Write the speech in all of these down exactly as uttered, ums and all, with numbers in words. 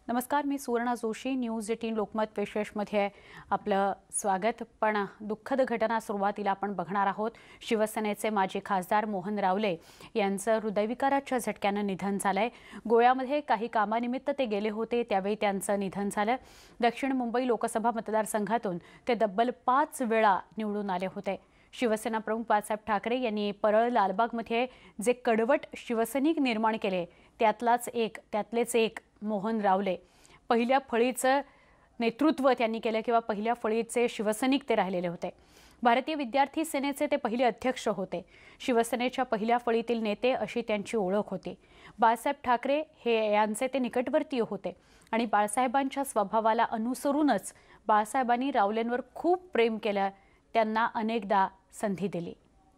नमस्कार, मी Suvarna Joshi. News eighteen Lokmat विशेषमध्ये आपलं स्वागत. पण दुःखद घटना सुरुवातीला आपण बघणार आहोत. शिवसेनेचे माजी खासदार मोहन रावले यांचं हृदयविकाराच्या झटक्यानं निधन झालंय. गोव्यामध्ये काही कामानिमित्त ते गेले होते, त्यावेळी त्यांचं निधन झालं. दक्षिण मुंबई लोकसभा मतदारसंघातून ते तब्बल पाच वेळा निवडून आले होते. शिवसेना प्रमुख बाळासाहेब ठाकरे यांनी परळ लालबागमध्ये जे कडवट शिवसैनिक निर्माण केले त्यातलाच एक त्यातलेच एक मोहन रावले. पहिल्या फळीचं नेतृत्व त्यांनी केलं किंवा पहिल्या फळीचे शिवसैनिक ते राहिलेले होते. भारतीय विद्यार्थी सेनेचे ते पहिले अध्यक्ष होते. शिवसेनेच्या पहिल्या फळीतील नेते अशी त्यांची ओळख होती. बाळासाहेब ठाकरे हे यांचे ते निकटवर्तीय होते आणि बाळासाहेबांच्या स्वभावाला अनुसरूनच बाळासाहेबांनी रावलेंवर खूप प्रेम केलं. त्यांना अनेकदा संधी दिली.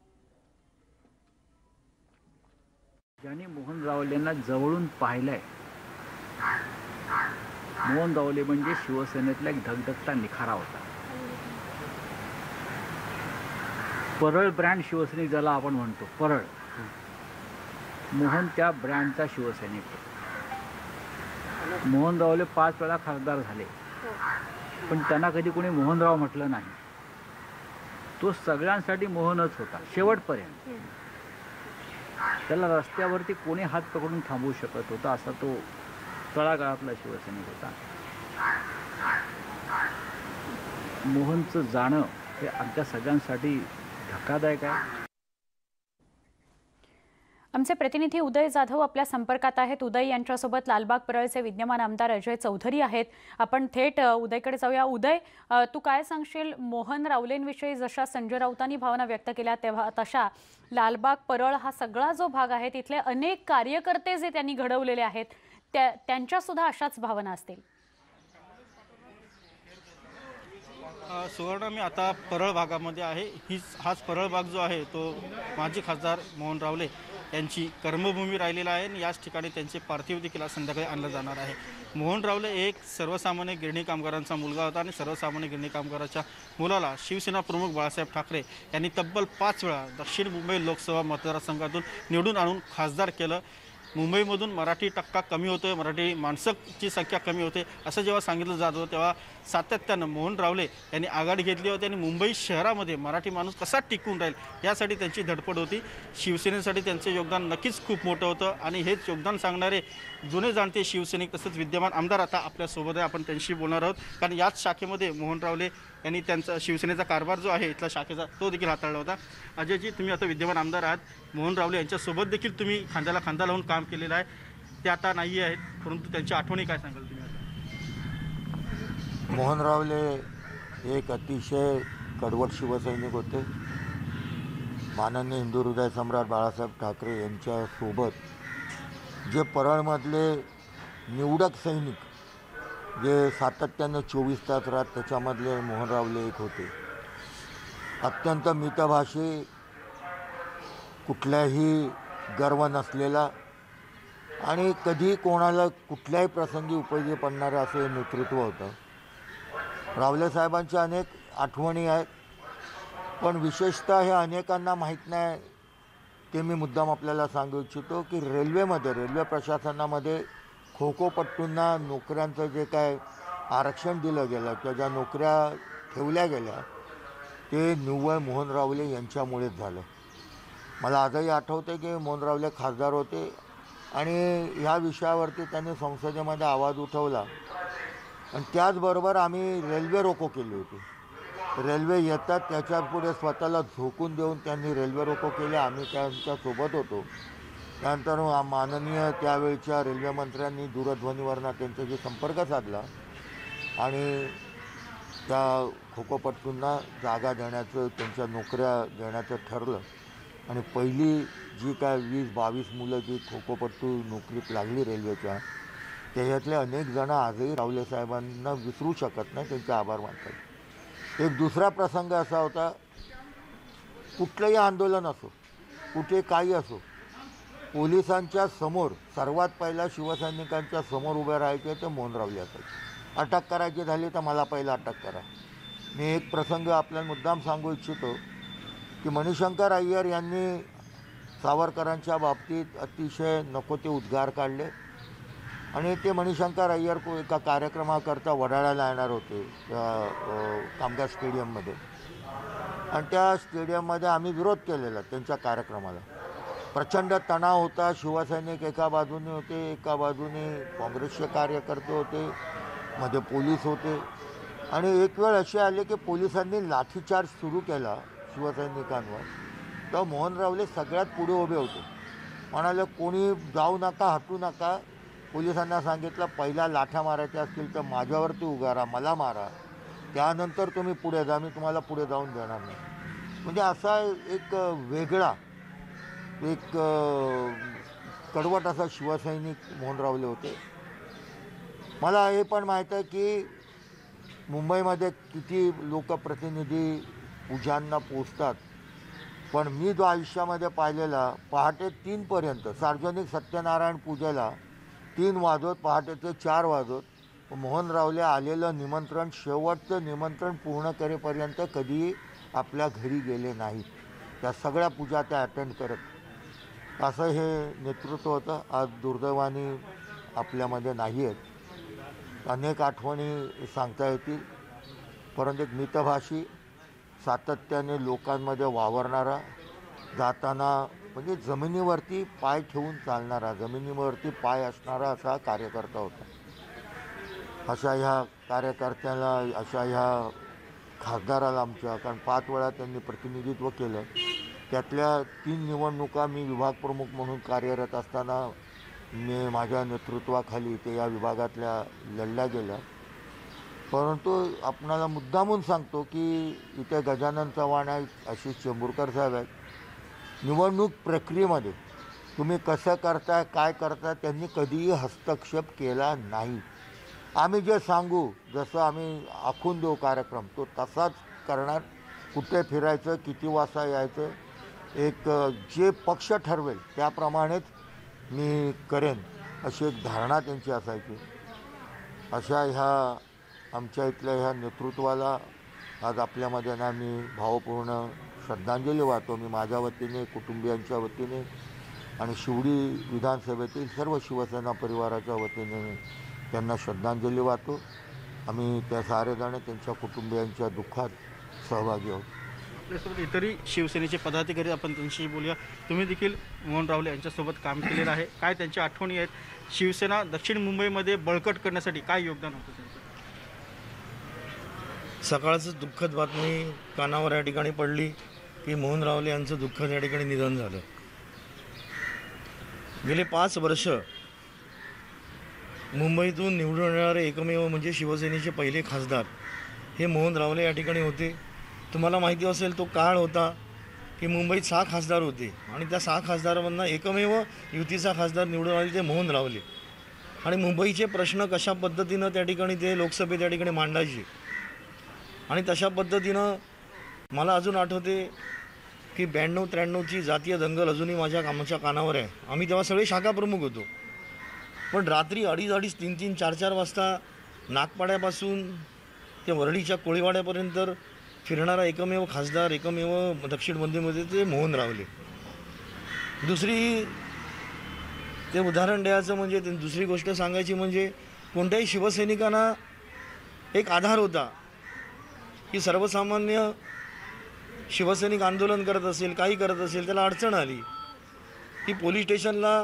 ज्यांनी मोहन रावलेंना जवळून पाहिलंय, मोहन रावले म्हणजे शिवसेनेतला एक धगधगता निखारा होता. परळ ब्रँड शिवसैनिक ज्याला आपण म्हणतो, परळ, मोहन त्या ब्रँडचा शिवसैनिक. मोहन रावले पाच वेळा खासदार झाले, पण त्यांना कधी कोणी मोहनराव म्हटलं नाही. तो सगळ्यांसाठी मोहनच होता शेवटपर्यंत. त्याला रस्त्यावरती कोणी हात पकडून थांबवू शकत होता असा तो तळागाळातला शिवसैनिक होता. मोहनचं जाणं हे आमच्या सगळ्यांसाठी धक्कादायक आहे. आमचे प्रतिनिधी उदय जाधव आपल्या संपर्कात आहेत. उदय यांच्यासोबत लालबाग परळचे विद्यमान आमदार अजय चौधरी आहेत. आपण थेट उदयकडे जाऊया. उदय, तू काय सांगशील मोहन रावलेंविषयी? जशा संजय राऊतांनी भावना व्यक्त केल्या तेव्हा तशा लालबाग परळ हा सगळा जो भाग आहे तिथले अनेक कार्यकर्ते जे त्यांनी घडवलेले आहेत त्या त्यांच्या सुद्धा अशाच भावना असतील. सुवर्ण, मी आता परळ भागामध्ये आहे. हीच हाच परळ भाग जो आहे तो माजी खासदार मोहन रावले यांची कर्मभूमी राहिलेला आहे आणि याच ठिकाणी त्यांचे पार्थिव देखील आज संध्याकाळी आणलं जाणार आहे. मोहन रावले एक सर्वसामान्य गिरणी कामगारांचा मुलगा होता आणि सर्वसामान्य गिरणी कामगाराच्या मुलाला शिवसेना प्रमुख बाळासाहेब ठाकरे यांनी तब्बल पाच वेळा दक्षिण मुंबई लोकसभा मतदारसंघातून निवडून आणून खासदार केलं. मुंबईमधून मराठी टक्का कमी होतो, मराठी माणसाची संख्या कमी होते असं जेव्हा सांगितलं जात होतं तेव्हा सातत्यानं मोहन रावले यांनी आघाडी घेतली होती आणि मुंबई शहरामध्ये मराठी माणूस कसा टिकून राहील यासाठी त्यांची धडपड होती. शिवसेनेसाठी त्यांचं योगदान नक्कीच खूप मोठं होतं आणि हेच योगदान सांगणारे जुने जाणते शिवसैनिक तसंच विद्यमान आमदार आता आपल्यासोबत आहे. आपण त्यांच्याशी बोलणार आहोत कारण याच शाखेमध्ये मोहन रावले यांनी त्यांचा शिवसेनेचा कारभार जो आहे इथला शाखेचा तो देखील हाताळला होता. अजयजी, तुम्ही आता विद्यमान आमदार आहात. मोहन रावले यांच्यासोबत देखील तुम्ही खांद्याला खांदा लावून काम केलेलं आहे. ते आता नाही आहेत, परंतु त्यांच्या आठवणी काय सांगाल तुम्ही? मोहन रावले एक अतिशय कडवट शिवसैनिक होते. माननीय हिंदू हृदय सम्राट बाळासाहेब ठाकरे यांच्यासोबत जे परळमधले निवडक सैनिक जे सातत्यानं चोवीस तास राहत त्याच्यामधले मोहन रावले एक होते. अत्यंत मितभाषी, कुठल्याही गर्व नसलेला आणि कधी कोणाला कुठल्याही प्रसंगी उपयोगी पडणारं असं नेतृत्व होतं. रावले साहेबांच्या अनेक आठवणी आहेत, पण विशेषतः हे अनेकांना माहीत नाही ते मी मुद्दाम आपल्याला सांगू इच्छितो की रेल्वेमध्ये रेल्वे प्रशासनामध्ये खो खो पट्टूंना नोकऱ्यांचं जे काय आरक्षण दिलं गेलं किंवा ज्या नोकऱ्या ठेवल्या गेल्या ते निव्वळ मोहन रावले यांच्यामुळेच झालं. मला आजही आठवते की मोहन रावले खासदार होते आणि ह्या विषयावरती त्यांनी संसदेमध्ये आवाज उठवला आणि त्याचबरोबर आम्ही रेल्वे रोको केली होती. रेल्वे येतात त्याच्या पुढे स्वतःला झोकून देऊन त्यांनी रेल्वे रोको केले. आम्ही त्यांच्यासोबत होतो. त्यानंतर माननीय त्यावेळच्या रेल्वे मंत्र्यांनी दूरध्वनीवरनं त्यांच्याशी संपर्क साधला आणि त्या खोखोपट्टूंना जागा देण्याचं, त्यांच्या नोकऱ्या देण्याचं ठरलं आणि पहिली जी काय वीस बावीस मुलं जी खोखोपट्टू नोकरीत लागली रेल्वेच्या त्याच्यातले अनेक जणं आजही रावले साहेबांना विसरू शकत नाही, त्यांचे आभार मानतात. एक दुसरा प्रसंग असा होता, कुठलंही आंदोलन असो, कुठे काही असो, पोलिसांच्या समोर सर्वात पहिला शिवसैनिकांच्या समोर उभे राहायचे ते मोहन रावले असायचे. अटक करायची झाली तर मला पहिला अटक करा. मी एक प्रसंग आपल्याला मुद्दाम सांगू इच्छितो की मणिशंकर अय्यर यांनी सावरकरांच्या बाबतीत अतिशय नको ते उद्गार काढले आणि ते मणिशंकर अय्यर को एका कार्यक्रमाकरता वडाळ्याला येणार होते त्या कामगार स्टेडियममध्ये, आणि त्या स्टेडियममध्ये आम्ही विरोध केलेला त्यांच्या कार्यक्रमाला. प्रचंड तणाव होता. शिवसैनिक एका बाजूने होते, एका बाजूने काँग्रेसचे कार्यकर्ते होते, मध्ये पोलीस होते. आणि एक वेळ असे आले की पोलिसांनी लाठीचार्ज सुरू केला शिवसैनिकांवर. तर मोहन रावले सगळ्यात पुढे उभे होते. म्हणाले कोणी जाऊ नका, हटू नका. पोलिसांना सांगितलं पहिला लाठ्या मारायच्या असतील तर माझ्यावरती उभा राहा, मला मारा, त्यानंतर तुम्ही पुढे जा, मी तुम्हाला पुढे जाऊन देणार नाही. म्हणजे असा एक वेगळा एक कडवट असा शिवसैनिक मोहन रावले होते. मला हे पण माहीत आहे की मुंबईमध्ये किती लोकप्रतिनिधी पूजांना पोचतात, पण मी जो आयुष्यामध्ये पाहिलेला पहाटे तीनपर्यंत सार्वजनिक सत्यनारायण पूजेला तीन वाजत पहाटेचे चार वाजत मोहन रावले आलेलं निमंत्रण शेवटचं निमंत्रण पूर्ण करेपर्यंत कधीही आपल्या घरी गेले नाहीत. त्या सगळ्या पूजा त्या अटेंड करत. असं हे नेतृत्व होतं. आज दुर्दैवाने आपल्यामध्ये नाही आहेत. अनेक आठवणी सांगता येतील, परंतु एक मितभाषी, सातत्याने लोकांमध्ये वावरणारा, जाताना म्हणजे जमिनीवरती पाय ठेवून चालणारा, जमिनीवरती पाय असणारा असा कार्यकर्ता होता. अशा ह्या कार्यकर्त्याला, अशा ह्या खासदाराला आमच्या, कारण पाच वेळा त्यांनी प्रतिनिधित्व केलं, त्यातल्या तीन निवडणुका मी विभाग प्रमुख म्हणून कार्यरत असताना मी माझ्या नेतृत्वाखाली ते या विभागातल्या लढल्या गेल्या. परंतु आपणाला मुद्दामून सांगतो की इथे गजानन चव्हाण आहेत, आशिष चेंबूरकर साहेब आहेत. निवडणूक प्रक्रियेमध्ये तुम्ही कसं करताय, काय करताय, त्यांनी कधीही हस्तक्षेप केला नाही. आम्ही जे सांगू, जसं आम्ही आखून देऊ कार्यक्रम, तो तसाच करणार. कुठे फिरायचं, किती वाजता यायचं, एक जे पक्ष ठरवेल त्याप्रमाणेच मी करेन अशी एक धारणा त्यांची असायची. अशा ह्या आमच्या इथल्या ह्या नेतृत्वाला आज आपल्यामध्ये ना मी भावपूर्ण श्रद्धांजली वाहतो. मी माझ्या वतीने, कुटुंबियांच्या वतीने आणि शिवडी विधानसभेतील सर्व शिवसेना परिवाराच्या वतीने त्यांना श्रद्धांजली वाहतो. आम्ही त्या सारेजण त्यांच्या कुटुंबियांच्या दुःखात सहभागी आहोत. आपल्यासोबत इतरही शिवसेनेचे पदाधिकारी, आपण त्यांच्याशी बोलूया. तुम्ही देखील मोहन रावले यांच्यासोबत काम केलेलं आहे. काय त्यांच्या आठवणी आहेत? शिवसेना दक्षिण मुंबईमध्ये बळकट करण्यासाठी काय योगदान होतं त्यांचं? सकाळचं दुःखद बातमी कानावर या ठिकाणी पडली की मोहन रावले यांचं दुःखद या ठिकाणी निधन झालं. गेले पाच वर्ष मुंबईतून निवडून येणारे एकमेव म्हणजे शिवसेनेचे पहिले खासदार हे मोहन रावले या ठिकाणी होते. तुम्हाला माहिती असेल तो काळ होता की मुंबईत सहा खासदार होते आणि त्या सहा खासदारांना एकमेव युतीचा खासदार निवडून आले ते मोहन रावले. आणि मुंबईचे प्रश्न कशा पद्धतीनं त्या ठिकाणी ते लोकसभेत त्या ठिकाणी मांडायचे आणि तशा पद्धतीनं मला अजून आठवते की ब्याण्णव त्र्याण्णवची जातीय दंगल अजूनही माझ्या कामाच्या कानावर आहे. आम्ही तेव्हा सगळे शाखा प्रमुख होतो, पण रात्री अडीच अडीच तीन तीन चार चार वाजता नागपाड्यापासून ते वरळीच्या कोळीवाड्यापर्यंत फिरणारा एकमेव खासदार, एकमेव दक्षिण मध्यमध्ये ते मोहन रावले. दुसरी ते उदाहरण द्यायचं म्हणजे ते दुसरी गोष्ट सांगायची म्हणजे कोणत्याही शिवसैनिकांना एक आधार होता की सर्वसामान्य शिवसैनिक आंदोलन करत असेल, काही करत असेल, त्याला अडचण आली की पोलीस स्टेशनला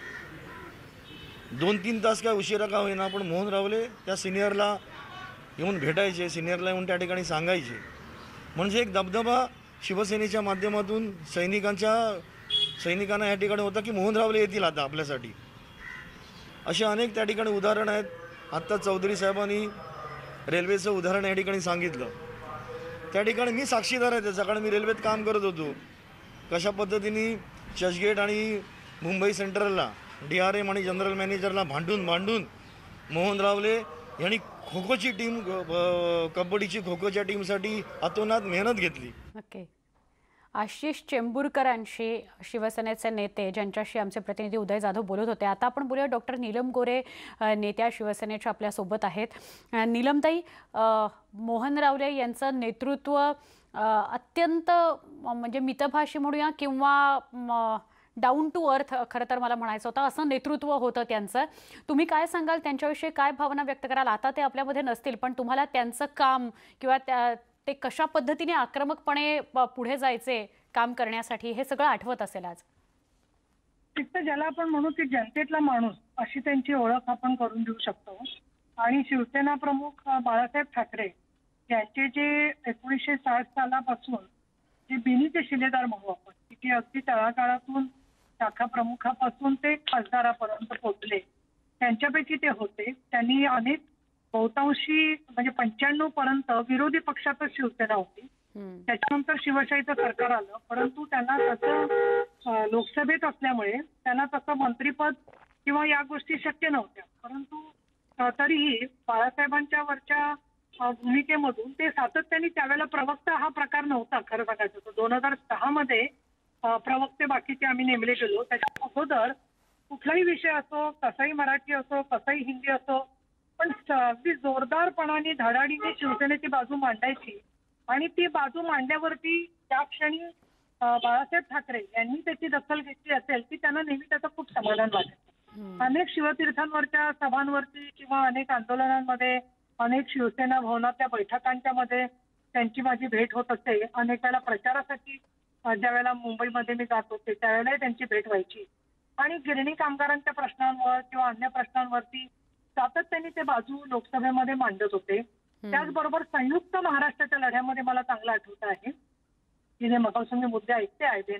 दोन तीन तास काय उशिरा का होईना पण मोहन रावले त्या सिनियरला येऊन भेटायचे, सिनियरला येऊन त्या ठिकाणी सांगायचे. म्हणजे एक दबदबा शिवसेनेच्या माध्यमातून सैनिकांच्या सैनिकांना या ठिकाणी होता की मोहन रावले येतील आता आपल्यासाठी. असे अनेक त्या ठिकाणी उदाहरणं आहेत. आत्ता चौधरी साहेबांनी रेल्वेचं उदाहरण या ठिकाणी सांगितलं. त्या ठिकाणी मी साक्षीदार आहे त्याचा, कारण मी रेल्वेत काम करत होतो. कशा पद्धतीने चर्चगेट आणि मुंबई सेंट्रलला डी आर एम आणि जनरल मॅनेजरला भांडून भांडून मोहन रावले यांनी खो खोची टीम, कबड्डीची खो खोच्या टीमसाठी अतोनात मेहनत घेतली. नक्की. आशिष चेंबूरकरांशी, शिवसेनेचे नेते, ज्यांच्याशी आमचे प्रतिनिधी उदय जाधव बोलत होते. आता आपण बोलूया डॉक्टर नीलम गोरे, नेत्या शिवसेनेच्या आपल्यासोबत आहेत. नीलमताई, मोहन रावले यांचं नेतृत्व अत्यंत म्हणजे मितभाषी म्हणूया किंवा डाऊन टू अर्थ खरं तर मला म्हणायचं होतं, असं नेतृत्व होतं त्यांचं. तुम्ही काय सांगाल त्यांच्याविषयी, काय भावना व्यक्त कराल? आता ते आपल्यामध्ये नसतील, पण तुम्हाला त्यांचं काम किंवा त्या ते कशा पद्धतीने आक्रमकपणे पुढे जायचे काम करण्यासाठी हे सगळं आठवत असेल आज. ज्याला आपण म्हणू की जनतेतला माणूस अशी त्यांची ओळख आपण करून देऊ शकतो. आणि शिवसेना प्रमुख बाळासाहेब ठाकरे यांचे जे एकोणीसशे साठ सालापासून जे बिनीचे शिलेदार म्हणू आपण, की ते अगदी तळागाळातून शाखा प्रमुखापासून ते खासदारापर्यंत पोहोचले, त्यांच्यापैकी ते होते. त्यांनी अनेक बहुतांशी म्हणजे पंच्याण्णव पर्यंत विरोधी पक्षातच शिवसेना होती. त्याच्यानंतर शिवशाहीचं सरकार आलं, परंतु त्यांना तसं लोकसभेत असल्यामुळे त्यांना तसं मंत्रीपद किंवा या गोष्टी शक्य नव्हत्या. परंतु तरीही बाळासाहेबांच्या वरच्या भूमिकेमधून ते सातत्याने, त्यावेळेला प्रवक्ता हा प्रकार नव्हता खरं सांगायचं तर. दोन हजार सहा मध्ये प्रवक्ते बाकीचे आम्ही नेमले गेलो. त्याच्या अगोदर कुठलाही विषय असो, कसाही मराठी असो, कसाही हिंदी असो, पण अगदी जोरदारपणाने धडाडीने शिवसेनेची बाजू मांडायची. आणि ती बाजू मांडल्यावरती त्या क्षणी बाळासाहेब ठाकरे यांनी त्याची दखल घेतली असेल की त्यांना नेहमी त्याचं खूप समाधान वाटायचं. अनेक शिवतीर्थांवरच्या सभांवरती किंवा अनेक आंदोलनांमध्ये, अनेक शिवसेना भवनातल्या बैठकांच्या मध्ये त्यांची माझी भेट होत असते. अनेक वेळेला प्रचारासाठी ज्या वेळेला मुंबईमध्ये मी जात होते त्यावेळेलाही त्यांची भेट व्हायची. आणि गिरणी कामगारांच्या प्रश्नांवर किंवा अन्य प्रश्नांवरती सातत्याने ते बाजू लोकसभेमध्ये मांडत होते. त्याचबरोबर संयुक्त महाराष्ट्राच्या लढ्यामध्ये मला चांगलं आठवत आहे की जे मगापासून मुद्दे ऐकते आहे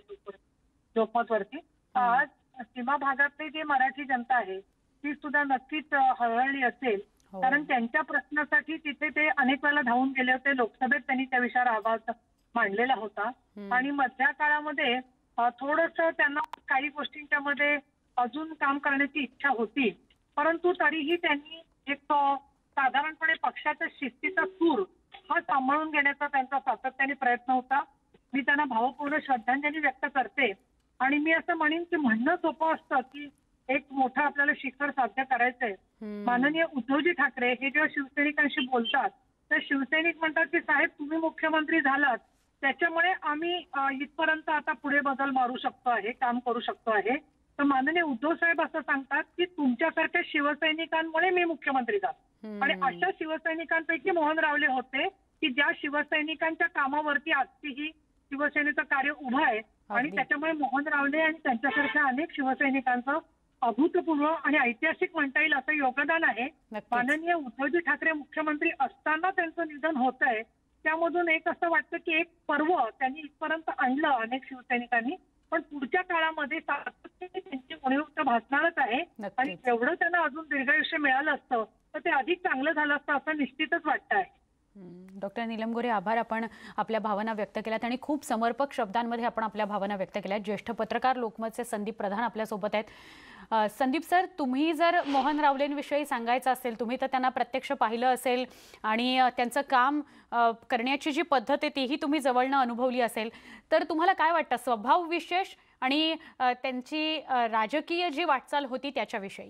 लोकमतवरती, आज सीमा भागातली जी मराठी जनता आहे ती सुद्धा नक्कीच हळहळली असेल. कारण त्यांच्या प्रश्नासाठी तिथे ते अनेक वेळेला धावून गेले होते. लोकसभेत त्यांनी त्या विषयावर आवाज मांडलेला होता. आणि मधल्या काळामध्ये थोडंसं त्यांना काही गोष्टींच्या मध्ये अजून काम करण्याची इच्छा होती, परंतु तरीही त्यांनी एक साधारणपणे पक्षाच्या शिस्तीचा सूर हा सांभाळून घेण्याचा त्यांचा सातत्याने प्रयत्न होता. मी त्यांना भावपूर्ण श्रद्धांजली व्यक्त करते. आणि मी असं म्हणेन की म्हणणं सोपं असतं की एक मोठं आपल्याला शिखर साध्य करायचंय. माननीय उद्धवजी ठाकरे हे जेव्हा शिवसैनिकांशी बोलतात तर शिवसैनिक म्हणतात की साहेब तुम्ही मुख्यमंत्री झालात त्याच्यामुळे आम्ही इथपर्यंत आता पुढे बदल मारू शकतो आहे, काम करू शकतो आहे. तर माननीय उद्धव साहेब असं सांगतात की तुमच्यासारख्या शिवसैनिकांमुळे मी मुख्यमंत्री झालो. आणि अशा शिवसैनिकांपैकी मोहन रावले होते की ज्या शिवसैनिकांच्या कामावरती आजही शिवसेनेचं कार्य उभं आहे. आणि त्याच्यामुळे मोहन रावले आणि त्यांच्यासारख्या अनेक शिवसैनिकांचं अभूतपूर्व आणि ऐतिहासिक म्हणता येईल असं योगदान आहे. माननीय उद्धवजी ठाकरे मुख्यमंत्री असताना त्यांचं निधन होत आहे. त्यामधून एक असं वाटतं की एक पर्व त्यांनी इथपर्यंत आणलं अनेक शिवसैनिकांनी, पण पुढच्या काळामध्ये सातत्याने त्यांची उणीव भासणारच आहे. आणि एवढं त्यांना अजून दीर्घायुष्य मिळालं असतं तर ते अधिक चांगलं झालं असतं असं निश्चितच वाटतं आहे. डॉक्टर नीलम गोरे, आभार. आपण आपल्या भावना व्यक्त केल्यात आणि खूप समर्पक शब्दांमध्ये आपण आपल्या भावना व्यक्त केल्यात. ज्येष्ठ पत्रकार लोकमतचे संदीप प्रधान आपल्यासोबत आहेत. संदीप सर, तुम्ही जर मोहन रावलेंविषयी सांगायचं असेल, तुम्ही तर त्यांना प्रत्यक्ष पाहिलं असेल आणि त्यांचं काम करण्याची जी पद्धत आहे तीही तुम्ही जवळनं अनुभवली असेल, तर तुम्हाला काय वाटतं स्वभाव विशेष आणि त्यांची राजकीय जी वाटचाल होती त्याच्याविषयी?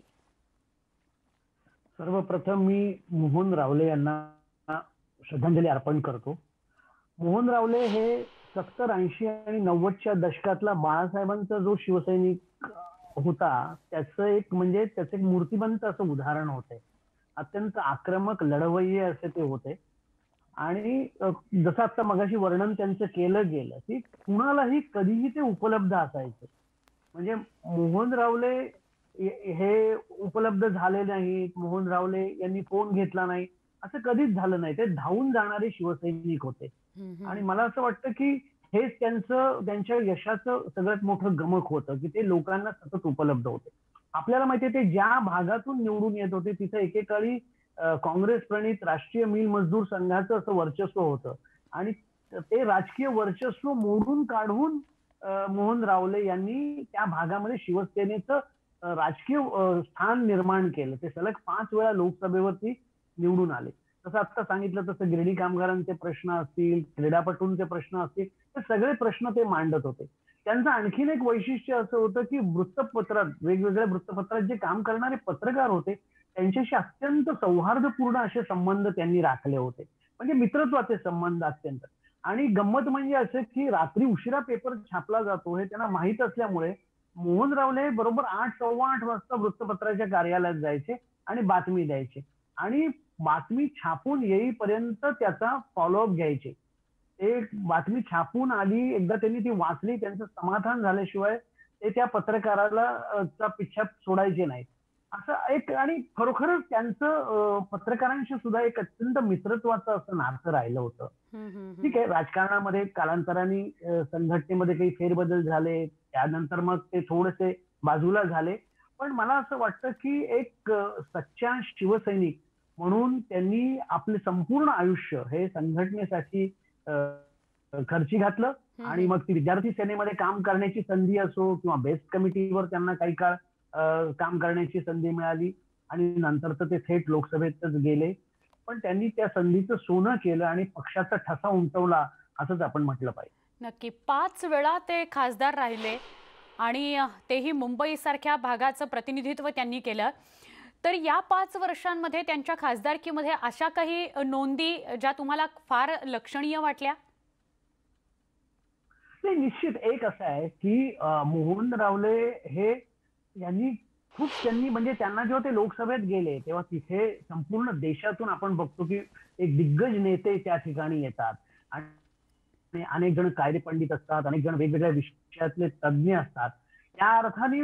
सर्वप्रथम मी मोहन रावले यांना श्रद्धांजली अर्पण करतो. मोहन रावले हे सत्तर ऐंशी आणि नव्वदच्या दशकातला बाळासाहेबांचा जो शिवसैनिक होता त्याचं एक म्हणजे त्याचं एक मूर्तिमंत असं उदाहरण होते. अत्यंत आक्रमक लढवय्ये असे ते होते. आणि जसं आता मगाशी वर्णन त्यांचं केलं गेलं की कुणालाही कधीही ते उपलब्ध असायचे. म्हणजे मोहन रावले हे उपलब्ध झाले नाहीत, मोहन रावले यांनी फोन घेतला नाही असं कधीच झालं नाही. ते धावून जाणारे शिवसैनिक होते. आणि मला असं वाटतं की हेच त्यांचं त्यांच्या यशाचं सगळ्यात मोठं गमक होतं की ते लोकांना सतत उपलब्ध होते. आपल्याला माहितीये ते ज्या भागातून निवडून येत होते तिथे एकेकाळी काँग्रेस प्रणित राष्ट्रीय मिल मजदूर संघाचं असं वर्चस्व होतं. आणि ते राजकीय वर्चस्व मोडून काढून मोहन रावले यांनी त्या भागामध्ये शिवसेनेचं राजकीय स्थान निर्माण केलं. ते सलग पाच वेळा लोकसभेवरती निवडून आले. तसं आता सांगितलं तसं गिरणी कामगारांचे प्रश्न असतील, क्रीडापटूंचे प्रश्न असतील, ते सगळे प्रश्न ते मांडत होते. त्यांचं आणखीन एक वैशिष्ट्य असं होतं की वृत्तपत्रात, वेगवेगळ्या वृत्तपत्रात जे काम करणारे पत्रकार होते त्यांच्याशी अत्यंत सौहार्दपूर्ण असे संबंध त्यांनी राखले होते. म्हणजे मित्रत्वाचे संबंध अत्यंत. आणि गंमत म्हणजे असं की रात्री उशिरा पेपर छापला जातो हे त्यांना माहीत असल्यामुळे मोहन रावले बरोबर आठ सव्वा आठ वाजता वृत्तपत्राच्या कार्यालयात जायचे आणि बातमी द्यायचे आणि बातमी छापून येईपर्यंत त्याचा फॉलोअप घ्यायचे. एक बातमी छापून आली, एकदा त्यांनी ती वाचली, त्यांचं समाधान झाल्याशिवाय ते त्या पत्रकाराला अ, चा पिच्छा सोडायचे नाही. असं एक आणि खरोखरच त्यांचं अ, पत्रकारांशी सुद्धा एक अत्यंत मित्रत्वाचं असं नातं राहिलं होतं. हम्म, हम्म, हम्म. ठीक आहे, राजकारणामध्ये कालांतराने अ, संघटनेमध्ये काही फेरबदल झाले, त्यानंतर मग ते थोडेसे बाजूला झाले. पण मला असं वाटतं की एक अ, सच्चा शिवसैनिक म्हणून त्यांनी आपले संपूर्ण आयुष्य हे संघटनेसाठी अ, खर्ची घातलं आणि मग ती विद्यार्थी सेनेमध्ये काम करण्याची संधी असो किंवा बेस्ट कमिटीवर त्यांना काही काळ अ, काम करण्याची संधी मिळाली आणि नंतर तर ते थेट लोकसभेतच गेले. पण त्यांनी त्या संधीचं सोनं केलं आणि पक्षाचा ठसा उमटवला असंच आपण म्हटलं पाहिजे. नक्की पाच वेळा ते खासदार राहिले आणि अ, तेही मुंबईसारख्या भागाचं प्रतिनिधित्व त्यांनी केलं. तर या पाच वर्षांमध्ये त्यांच्या खासदारकीमध्ये अशा काही नोंदी ज्या तुम्हाला फार लक्षणीय वाटल्या? नाही, निश्चित एक असं आहे की अ, मोहन रावले हे यांनी खूप त्यांनी म्हणजे त्यांना जेव्हा ते लोकसभेत गेले तेव्हा तिथे संपूर्ण देशातून आपण बघतो की एक दिग्गज नेते त्या ठिकाणी येतात आणि अनेक जण कायदे पंडित असतात, अनेक जण वेगवेगळ्या विषयातले तज्ज्ञ असतात. त्या अर्थाने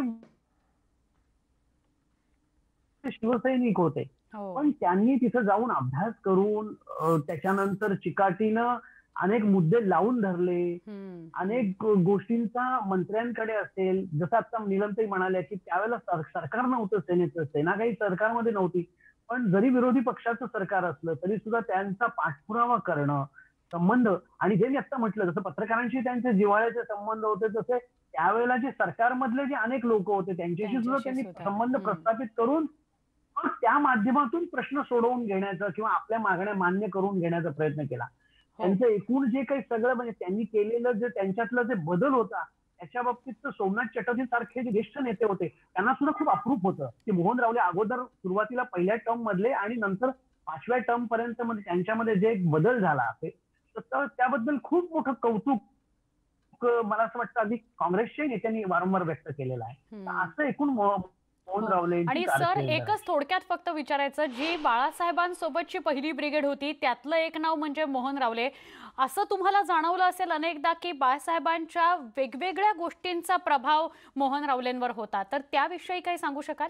ते शिवसैनिक होते. हो. पण त्यांनी तिथं जाऊन अभ्यास करून अ, त्याच्यानंतर चिकाटीनं अनेक मुद्दे लावून धरले. हम्म. अनेक गोष्टींचा मंत्र्यांकडे असेल, जसं आता नीलमताई म्हणाल्या की त्यावेळेला सर- सरकार नव्हतं सेनेचं, सेना काही सरकारमध्ये नव्हती. पण जरी विरोधी पक्षाचं सरकार असलं तरी सुद्धा त्यांचा पाठपुरावा करणं, संबंध आणि जे मी आता म्हटलं जसं पत्रकारांशी त्यांचे जिव्हाळ्याचे संबंध होते तसे त्यावेळेला जे सरकारमधले जे अनेक लोक होते त्यांच्याशी सुद्धा त्यांच्याशी त्यांनी सुद्धा. संबंध हम्म. प्रस्थापित करून मग त्या माध्यमातून प्रश्न सोडवून घेण्याचा किंवा आपल्या मागण्या मान्य करून घेण्याचा प्रयत्न केला. हो. त्यांचं एकूण जे काही सगळं म्हणजे त्यांनी केलेलं जे त्यांच्यातलं जे बदल होता त्याच्या बाबतीत तर सोमनाथ चटर्जी सारखे जे ज्येष्ठ नेते होते त्यांना सुद्धा खूप अप्रूप होतं की मोहन रावले अगोदर सुरुवातीला पहिल्या टर्म मधले आणि नंतर पाचव्या टर्म पर्यंत मध्ये त्यांच्यामध्ये जे एक बदल झाला ते तर त्याबद्दल खूप मोठं कौतुक अ, मला असं वाटतं अगदी काँग्रेसच्या नेत्यांनी वारंवार व्यक्त केलेलं आहे. तर हम्म. असं एकूण मो- मोहन हो. रावले यांची आणि सर कारकीर्द आहे. एकच थोडक्यात फक्त विचारायचं, जी बाळासाहेबांसोबतची पहिली ब्रिगेड होती त्यातलं एक नाव म्हणजे मोहन रावले. असं तुम्हाला जाणवलं असेल अनेकदा की बाळासाहेबांच्या वेगवेगळ्या गोष्टींचा प्रभाव मोहन रावलेंवर होता, तर त्याविषयी काही सांगू शकाल?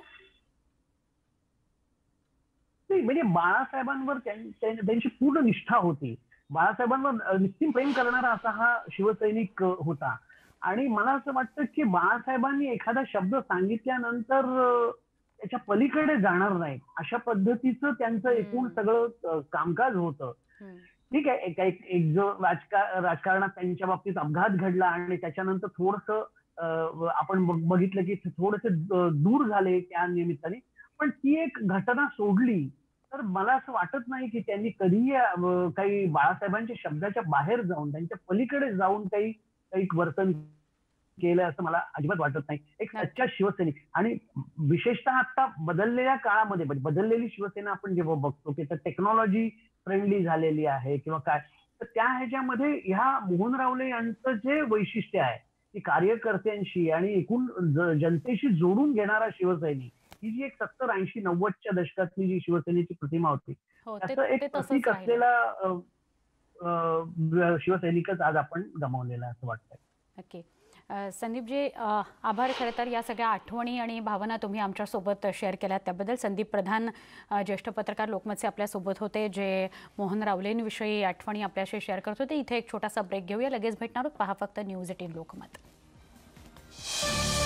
नाही म्हणजे बाळासाहेबांवर त्यां- त्यां- त्यांची पूर्ण निष्ठा होती. बाळासाहेबांवर अ, निश्चित प्रेम करणारा असा हा शिवसैनिक अ, होता आणि मला असं वाटतं की बाळासाहेबांनी एखादा शब्द सांगितल्यानंतर अ, त्याच्या पलीकडे जाणार नाही अशा पद्धतीचं त्यांचं एकूण हम्म. सगळं अ, कामकाज होतं. हम्म. ठीक आहे, एक एक एक जो राजका राजकारणात त्यांच्या बाबतीत अपघात घडला आणि त्याच्यानंतर थोडस आपण बघ- बघितलं की थोडेसे दूर झाले त्या निमित्ताने. पण ती एक घटना सोडली तर मला असं वाटत नाही की त्यांनी कधीही अ, काही बाळासाहेबांच्या शब्दाच्या बाहेर जाऊन त्यांच्या पलीकडे जाऊन काही काही वर्तन केलं असं मला अजिबात वाटत नाही. एक सच्चा शिवसैनिक आणि विशेषतः आता बदललेल्या काळामध्ये म्हणजे बदललेली शिवसेना आपण जेव्हा बघतो की टेक्नॉलॉजी फ्रेंडली झालेली आहे किंवा काय तर त्या ह्याच्यामध्ये ह्या मोहन रावले यांचं जे वैशिष्ट्य आहे की कार्यकर्त्यांशी आणि एकूण ज- जनतेशी जोडून घेणारा शिवसैनिक ही जी एक सत्तर ऐंशी नव्वदच्या दशकातली जी शिवसेनेची प्रतिमा होती हो, ते त्याचं ते एक तसंच प्रतीक राहिलं. असलेला अ, अ, शिवसैनिकच आज आपण गमावलेला आहे असं वाटतंय. नक्की. अ, संदीपजी, अ, आभार खरं तर या सगळ्या आठवणी आणि भावना तुम्ही आमच्यासोबत शेअर केल्यात त्याबद्दल. संदीप प्रधान अ, ज्येष्ठ पत्रकार लोकमतचे आपल्यासोबत होते, जे मोहन रावलेंविषयी आठवणी आपल्याशी शेअर करत होते. इथे एक छोटासा ब्रेक घेऊया, लगेच भेटणार आहोत. पहा फक्त न्यूज एटीन लोकमत.